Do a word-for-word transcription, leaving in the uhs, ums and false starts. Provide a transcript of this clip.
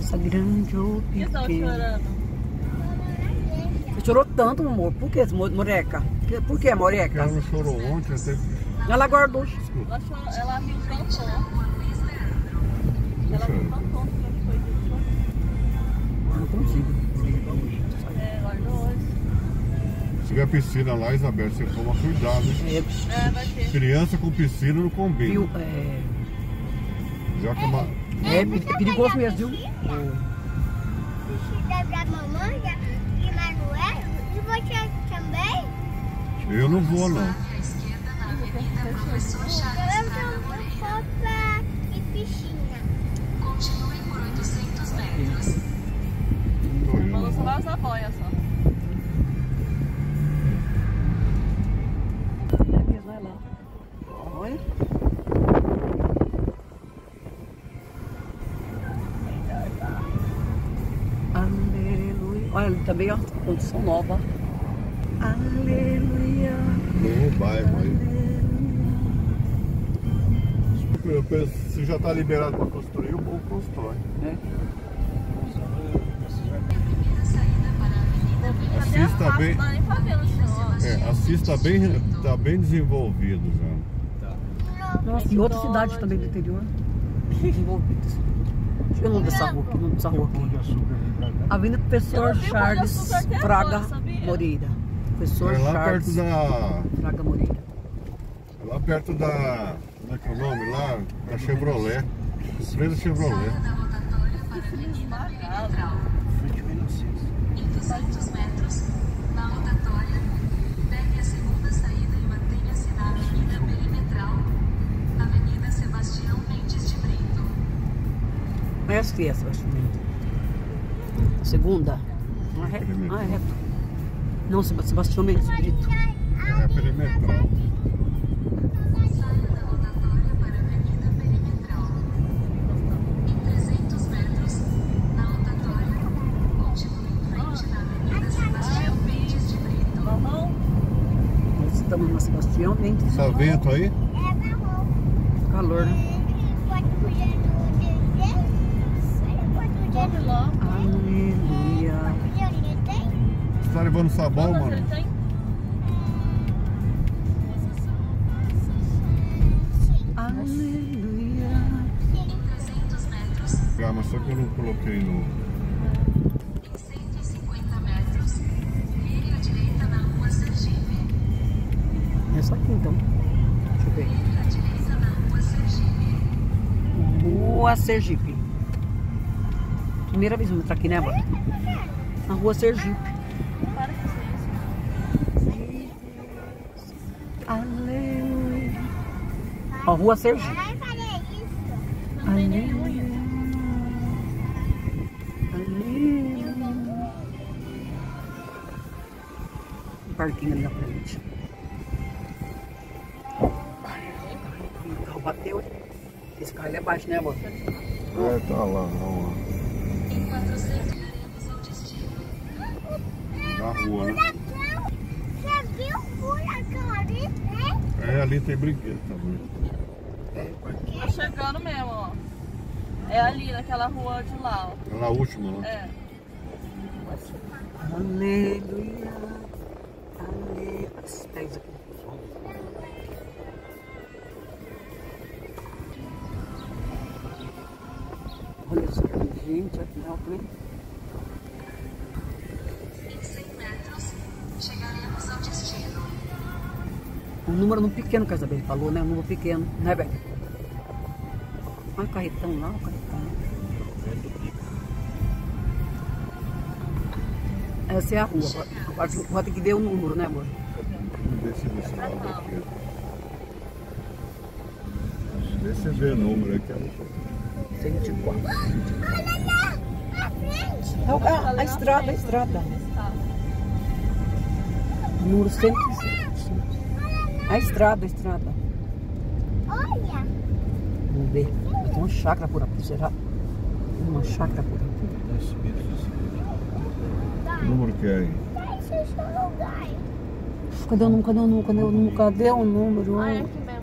criança grande ou Por que você tava pequena. chorando? Você chorou tanto, amor. Por que, Moreca? Por que, Moreca? Ela não chorou ontem, até... Ela guardou. Ela chorou, ela me encantou. Ela me encantou que foi isso. Não consigo. É, guardou hoje. Se tiver piscina lá, Isabel, você toma cuidado, hein? É, É, vai ter. Criança com piscina não combina. viu, é, Já que uma... é perigoso mesmo, viu? Vestida pra mamãe e Manuel. E você também? Eu não vou, não. Eu não vou pra ir piscina. Tô indo. Falou só vai usar boia só. É mesmo, vai lá. Olha. Aleluia. Olha ali também, ó. Condição nova. Aleluia. No bairro aí. Eu penso, se já está liberado para construir, o povo constrói. É. A C I S está bem, Não dá nem pra ver no chão, ó. é, a C I S está bem, tá bem desenvolvido já. Nossa, e outras cidades também do interior. Desenvolvidas. Deixa eu ver o nome dessa rua aqui, o nome dessa rua aqui. Avenida Professor Eu vi Pão de Charles Açúcar até Fraga agora, sabia? Moreira. Professor É lá Charles perto da, Fraga Moreira. lá perto da, como é que é o nome lá? Da Chevrolet, empresa Chevrolet. Em duzentos metros, na rotatória, pegue a segunda saída e mantenha-se na Avenida Perimetral, Avenida Sebastião Mendes de Brito. Essa que é, Sebastião. Segunda. Ah, é reto. Ah, é reto. Não, Sebastião Mendes de Brito. É a perimetral. Saia da rotatória para a Avenida Perimetral. Em trezentos metros, na rotatória, continue em frente na Avenida Sebastião Mendes de Brito. Marrom? Nós estamos na Sebastião Mendes. Tá vento aí? É marrom. Calor, né? Pode puxar no desenho? Pode puxar no Lá. Aleluia. desenho? Tem? Você tá levando sabão, Quantas mano? ele tem? Aleluia. Em trezentos metros, Ah, mas só que eu não coloquei no... em cento e cinquenta metros, vire à direita na Rua Sergipe. Essa aqui então. Deixa eu ver. Vire à direita na Rua Sergipe. Rua Sergipe. Primeira vez que eu entrar aqui, né, amor? Na Rua Sergipe. Para com isso. Aleluia. Ó, Rua Sergipe. Vai fazer isso. Não tem nem unha. Aleluia. Um parquinho ali na frente. O carro bateu. Esse carro ele é baixo, né, amor? É, tá lá, vamos lá. Em quatrocentos, chegaremos ao destino. Na rua, né? Você viu o furacão ali, né? É, ali tem brinquedo também. Tá chegando mesmo, ó. É ali, naquela rua de lá, ó. É na última, né? É. Aleluia. Aleluia. Esses pés aqui. Olha só, gente, aqui na altura. Em cem metros, chegaremos ao destino. Um número no pequeno que a Isabel falou, né? Um número pequeno, né, Beto? Olha o carretão lá, o carretão. Essa é a rua. Agora vai ter que ver o número, né, amor? Vamos ver se desse lado aqui. Vê se vê o número aqui. cento e quatro. Olha lá, na frente. É o- a, a estrada, a estrada. Número cento e sete. A estrada, a estrada. Olha. Vamos ver. Tem uma chácara por aqui, será? Uma chácara por aqui. O número que é aí? Esse é o seu lugar. Cadê o número? Cadê o número? Cadê o número? Cadê o número? Ah, é aqui